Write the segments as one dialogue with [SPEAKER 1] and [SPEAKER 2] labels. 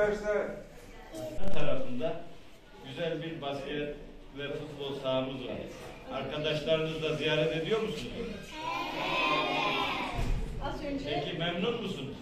[SPEAKER 1] arkadaşlar.
[SPEAKER 2] Tarafında güzel bir basket ve futbol sahamız var. Arkadaşlarınızla ziyaret ediyor musunuz? Peki memnun musunuz?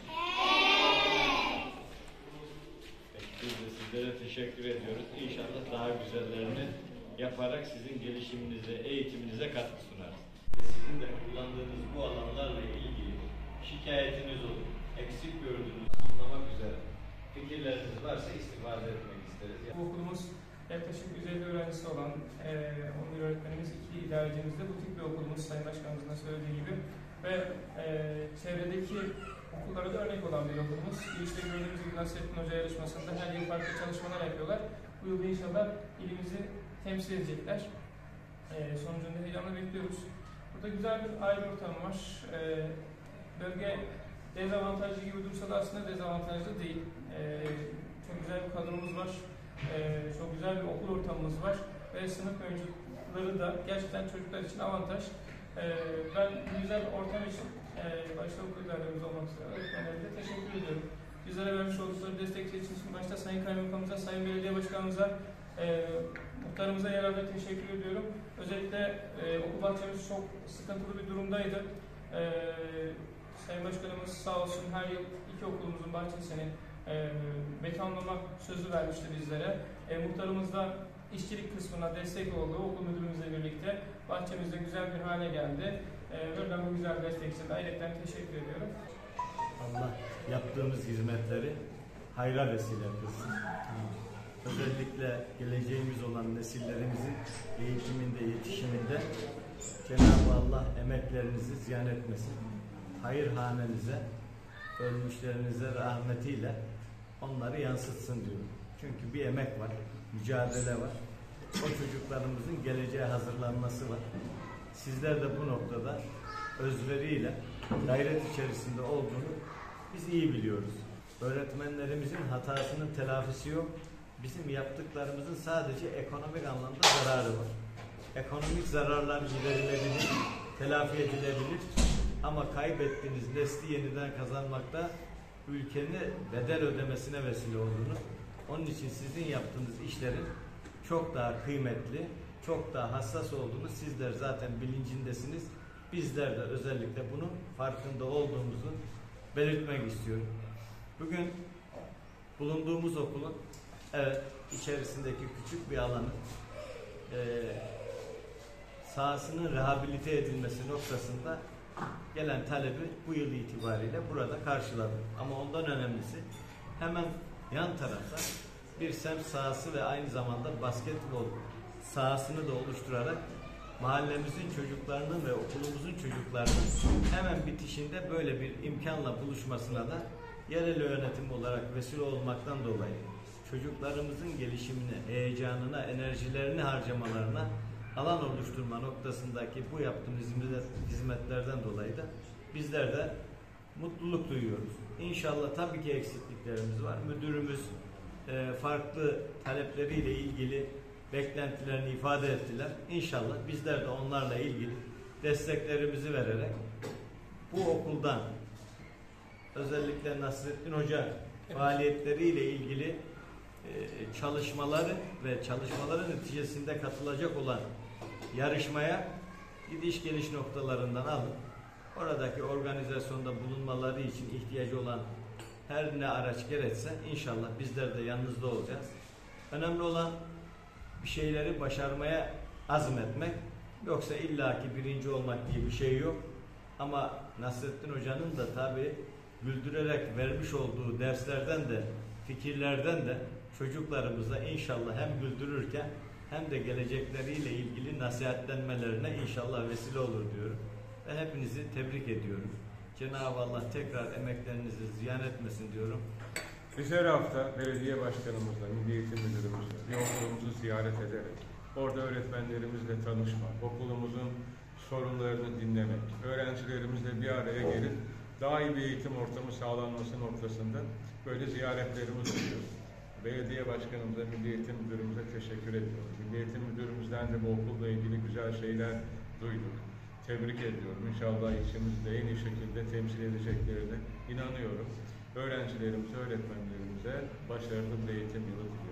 [SPEAKER 2] Biz de sizlere teşekkür ediyoruz. İnşallah daha güzellerini yaparak sizin gelişiminize, eğitiminize katkı sunarız. Sizin de kullandığınız bu alanlarla ilgili şikayetiniz olur. Eksik gördüğünüz anlamak üzere fikirleriniz varsa istifade etmek isteriz.
[SPEAKER 3] Bu okulumuz yaklaşık 150 öğrencisi olan 11 öğretmenimiz, 2 idarecimiz de butik bir okulumuz, Sayın Başkanımızın da söylediği gibi. Ve çevredeki okullara da örnek olan bir okulumuz. İşte gördüğümüz gibi Nasrettin Hoca yarışmasında her yıl farklı çalışmalar yapıyorlar. Bu yıl inşallah ilimizi temsil edecekler. Sonucunda heyecanla bekliyoruz. Burada güzel bir aile ortamı var. Bölge dezavantajlı gibi dursa da aslında dezavantajlı değil. Çok güzel bir kadromuz var. Çok güzel bir okul ortamımız var. Ve sınıf mevcutları da gerçekten çocuklar için avantaj. Ben bu güzel ortam için başta okul idaremiz olmak üzere öğretmenlerimize teşekkür ediyorum. Bizlere vermiş oldukları destekleri için başta Sayın Kaymakamımıza, Sayın Belediye Başkanımıza, muhtarımıza yer alarak teşekkür ediyorum. Özellikle okul bahçemiz çok sıkıntılı bir durumdaydı. Sayın Başkanımız sağ olsun her yıl 2 okulumuzun bahçesini betonlama sözü vermişti bizlere. Muhtarımız da işçilik kısmına destek oldu. Okul müdürümüzle birlikte bahçemizde güzel bir hale geldi. Ben bu güzel destek için ayrıca teşekkür ediyorum.
[SPEAKER 4] Allah yaptığımız hizmetleri hayra vesile kılsın. Özellikle geleceğimiz olan nesillerimizin eğitiminde, yetişiminde Cenab-ı Allah emeklerinizi ziyan etmesin. Hayır hanenize, ölmüşlerinize rahmetiyle onları yansıtsın diyorum. Çünkü bir emek var, mücadele var. O çocuklarımızın geleceğe hazırlanması var. Sizler de bu noktada özveriyle gayret içerisinde olduğunu biz iyi biliyoruz. Öğretmenlerimizin hatasının telafisi yok. Bizim yaptıklarımızın sadece ekonomik anlamda zararı var. Ekonomik zararlar giderilebilir, telafi edilebilir. Ama kaybettiğiniz nesli yeniden kazanmakta ülkenin bedel ödemesine vesile olduğunu, onun için sizin yaptığınız işlerin çok daha kıymetli, çok daha hassas olduğunu sizler zaten bilincindesiniz. Bizler de özellikle bunun farkında olduğumuzu belirtmek istiyorum. Bugün bulunduğumuz okulun içerisindeki küçük bir alanın sahasının rehabilite edilmesi noktasında gelen talebi bu yıl itibariyle burada karşıladık. Ama ondan önemlisi hemen yan tarafta bir semt sahası ve aynı zamanda basketbol sahasını da oluşturarak mahallemizin çocuklarının ve okulumuzun çocuklarının hemen bitişinde böyle bir imkanla buluşmasına da yerel yönetim olarak vesile olmaktan dolayı çocuklarımızın gelişimine, heyecanına, enerjilerini harcamalarına alan oluşturma noktasındaki bu yaptığımız hizmetlerden dolayı da bizler de mutluluk duyuyoruz. İnşallah tabii ki eksikliklerimiz var. Müdürümüz farklı talepleriyle ilgili beklentilerini ifade ettiler. İnşallah bizler de onlarla ilgili desteklerimizi vererek bu okuldan özellikle Nasrettin Hoca faaliyetleriyle ilgili çalışmaları ve çalışmaların neticesinde katılacak olan yarışmaya gidiş geliş noktalarından alıp oradaki organizasyonda bulunmaları için ihtiyacı olan her ne araç gerekse inşallah bizler de yanınızda olacağız. Önemli olan bir şeyleri başarmaya azmetmek. Yoksa illaki birinci olmak diye bir şey yok. Ama Nasrettin Hoca'nın da tabii güldürerek vermiş olduğu derslerden de fikirlerden de çocuklarımıza inşallah hem güldürürken hem de gelecekleriyle ilgili nasihatlenmelerine inşallah vesile olur diyorum. Ve hepinizi tebrik ediyorum. Cenab-ı Allah tekrar emeklerinizi ziyan etmesin diyorum.
[SPEAKER 1] Biz her hafta belediye başkanımızla, Milli Eğitim Müdürümüzle bir okulumuzu ziyaret ederek orada öğretmenlerimizle tanışmak, okulumuzun sorunlarını dinlemek, öğrencilerimizle bir araya gelip daha iyi bir eğitim ortamı sağlanması noktasında böyle ziyaretlerimiz oluyor. Belediye başkanımıza, Milli Eğitim Müdürümüze teşekkür ediyoruz. Milli Eğitim Müdürümüzden de bu okulla ilgili güzel şeyler duyduk. tebrik ediyorum. İnşallah ilçemizi de en iyi şekilde temsil edeceklerine inanıyorum. Öğrencilerimize, öğretmenlerimize başarılı bir eğitim yılı diliyorum.